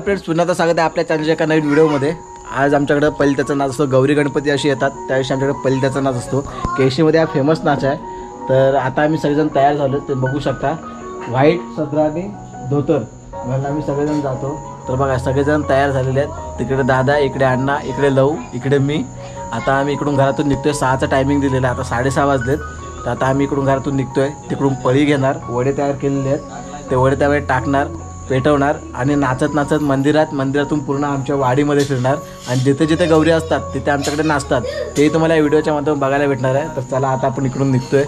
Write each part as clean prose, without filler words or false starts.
Friends, पुन्हा तर स्वागत आहे आपल्या चॅनलच्या एका नवीन व्हिडिओमध्ये. आज आमच्याकडे पलित्याचा नाच असतो. गौरी गणपती अशी येतात त्यावेळी आमच्याकडे पलित्याचा नाच असतो. केशीमध्ये हा फेमस नाच आहे. तर आता आम्ही सगळेजण तयार झालो, ते बघू शकता. व्हाईट सदरा आणि धोतर घालून आम्ही सगळेजण जातो. तर बघा सगळेजण तयार झालेले आहेत. तिकडे दादा, इकडे अण्णा, इकडे लव, इकडे मी. आता आम्ही इकडून घरातून निघतोय. 6चा टायमिंग दिलेला आहे. आता 6:30 वाजलेत. तर आता आम्ही इकडून घरातून निघतोय. तिकडून पळी घेणार, वडे तयार केलेले आहेत. ते वडे त्यावेळी टाकणार, पेटवणार आणि नाचत नाचत मंदिरातून पूर्ण आमच्या वाडीमध्ये फिरणार. आणि जिथे जिथे गौरी असतात तिथे आमच्याकडे नाचतात. तेही तुम्हाला या व्हिडिओच्या माध्यमातून बघायला भेटणार आहे. तर चला आता आपण इकडून निघतोय.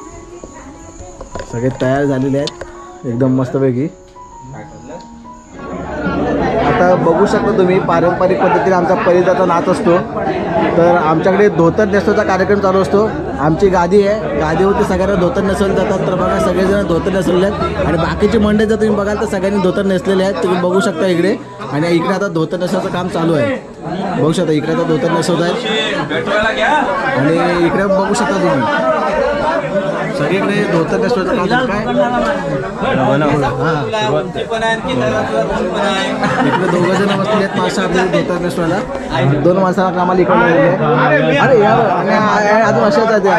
सगळे तयार झालेले आहेत एकदम मस्तपैकी. आता बघू शकता तुम्ही, पारंपरिक पद्धतीने आमचा पलित्याचा नाच असतो. तर आमच्याकडे धोतर नेसवायचा कार्यक्रम चालू असतो. आमची गादी आहे, गादीवरती सगळ्यांना धोतर नेसवले जातात. तर बघा सगळेजण धोतर नेसलेले आहेत. आणि बाकीची मंडळी जर तुम्ही बघाल तर सगळ्यांनी धोतर नेसलेले आहेत. तुम्ही बघू शकता इकडे. आणि इकडे आता धोतर नेसवायचं काम चालू आहे. बघू शकता इकडे आता धोतर नेसवत आहेत. आणि इकडे बघू शकता तुम्ही सगळीकडे धोतर नेसवायचं काम काय. इकडे 2 जण बसले आहेत माणसं आपल्याला धोतर नेसवायला. 2 माणसाला कामाला इकडे. अरे यार अजून अशाच आहेत.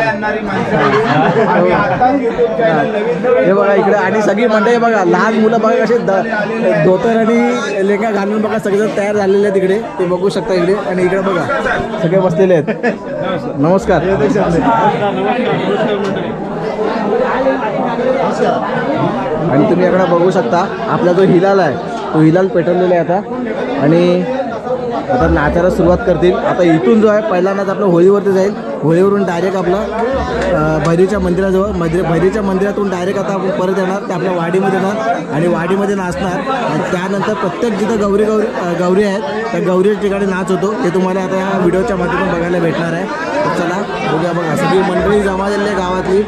हे बघा इकडे. आणि सगळी मंडळी बघा, लहान मुलं बघा कसे धोतर आणि लेंगा घालून बघा सगळेजण तयार झालेले आहेत इकडे. ते बघू शकता इकडे. आणि इकडे बघा सगळे बसलेले आहेत. नमस्कार. आणि तुम्ही इकडे बघू शकता आपला जो हिलाल आहे तो हिलाल पेटवलेला आहे आता. आणि आता नाचायला सुरुवात करतील. आता इथून जो आहे पहिला नाच आपला होळीवरती जाईल. होळीवरून डायरेक्ट आपला भैरीच्या मंदिराजवळ भैरीच्या मंदिरातून डायरेक्ट आता आपण परत येणार. ते आपल्या वाडीमध्ये येणार आणि वाडीमध्ये नाचणार. आणि त्यानंतर प्रत्येक जिथं गौरी आहेत त्या गौरीच्या ठिकाणी नाच होतो. ते तुम्हाला आता या व्हिडिओच्या माध्यमातून बघायला भेटणार आहे. तर चला बघूया. बघा सगळी मंडळी जमा झालेली आहे गावातली.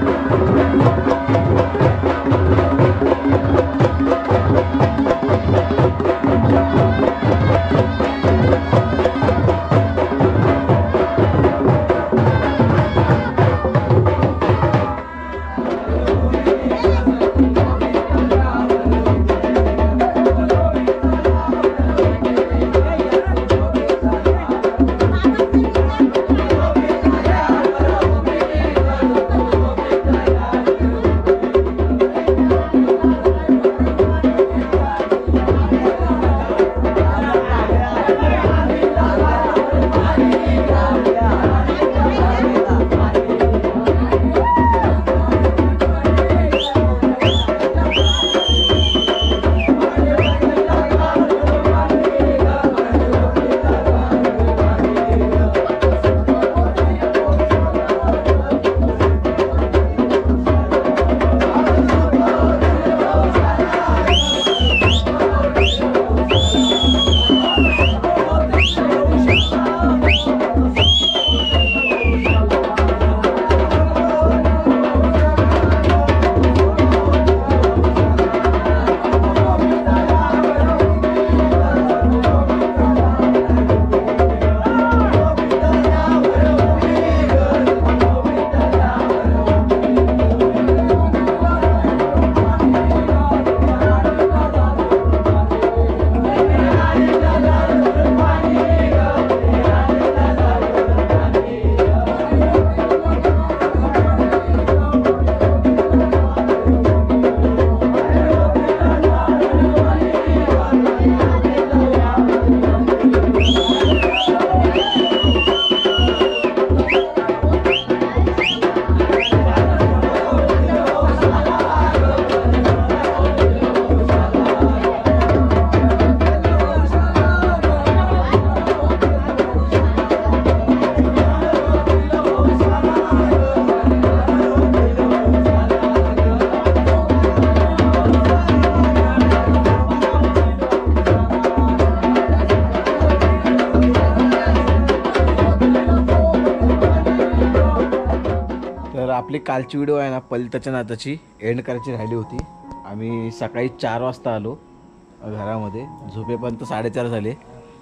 आपली कालची व्हिडिओ आहे ना पलताच्या नादाची एंड करायची राहिली होती. आम्ही सकाळी 4 वाजता आलो घरामध्ये, झोपेपर्यंत 4:30 झाले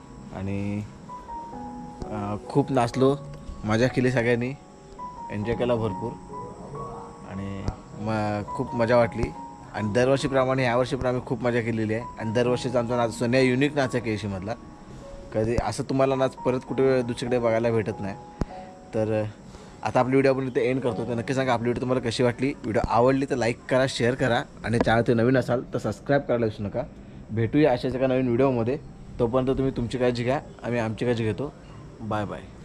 आणि खूप नाचलो, मजा केली, सगळ्यांनी एन्जॉय केला भरपूर आणि खूप मजा वाटली. आणि दरवर्षीप्रमाणे यावर्षी पण आम्ही खूप मजा केलेली आहे. आणि दरवर्षीचा आमचा नाच सोन्या युनिक नाच आहे केशीमधला. कधी असं तुम्हाला नाच परत कुठे दुसरीकडे बघायला भेटत नाही. तर आता आपली व्हिडिओ आपण इथे एंड करतो. तर नक्की सांगा आपली व्हिडिओ तुम्हाला कशी वाटली. व्हिडिओ आवडली तर लाईक करा, शेअर करा आणि चॅनल ते नवीन असाल तर सबस्क्राईब करायला विसरू नका. भेटूया अशाच एका नवीन व्हिडिओमध्ये. तोपर्यंत तुम्ही तुमची काळजी घ्या, आम्ही आमची काळजी घेतो. Bye bye.